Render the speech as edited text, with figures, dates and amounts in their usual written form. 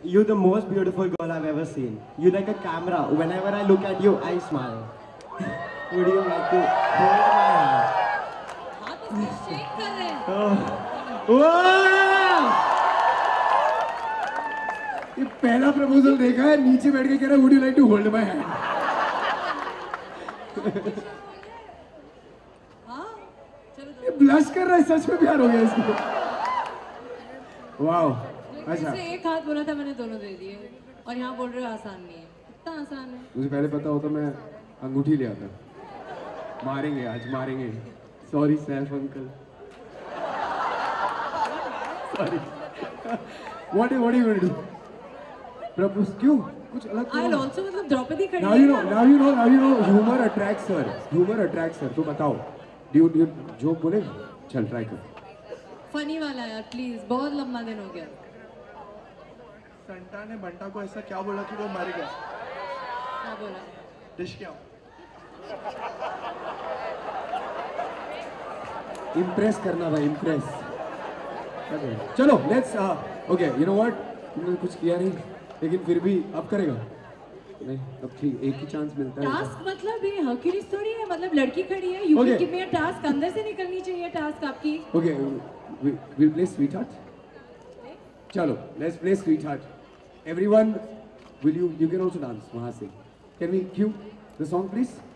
You're the most beautiful girl I've ever seen. You're like a camera. Whenever I look at you, I smile. Would you like to hold my hand? हाथ उसके shake कर रहे हैं. Oh. Wow! ये पहला proposal देखा है, नीचे बैठ के कह रहा है, would you like to hold my hand? हाँ, चलो. ये ब्लश कर रहा है, सच में प्यार हो गया इसको. वाओ. अच्छा. इसने एक हाथ बोला था, मैंने दोनों दे दिए. और यहाँ बोल रहे हो आसान नहीं है. इतना आसान है. मुझे पहले पता होता मैं अंगूठी ले आता. मारेंगे आज, मारेंगे. Sorry self uncle. Sorry. What are you going to do? Propose क्यों? कुछ अलग. I'll also मतलब द्रौपदी खड़ी Now you know. Humor attracts her. Humor attracts her. तो बताओ. Do you जोक बोलेगा? चल ट्राई कर. फनी वाला यार प्लीज, बहुत लंबा दिन हो गया. संटा ने बंटा को ऐसा क्या बोला कि वो मर गया? क्या बोला? डिश क्या? इम्प्रेस करना भाई, इम्प्रेस. चलो let's. Okay, you know what, तुमने कुछ किया नहीं, लेकिन फिर भी अब करेगा नहीं. अब ठीक, एक ही चांस मिलता है. टास्क मतलब ये हरक्यूलिस थोड़ी है, मतलब लड़की खड़ी है, you can give me a task, अंदर से निकलनी चाहिए टास्क आपकी. Okay, will play sweet heart. चलो let's play sweet heart. Everyone, will you can also dance वहां से. Can we cue the song please?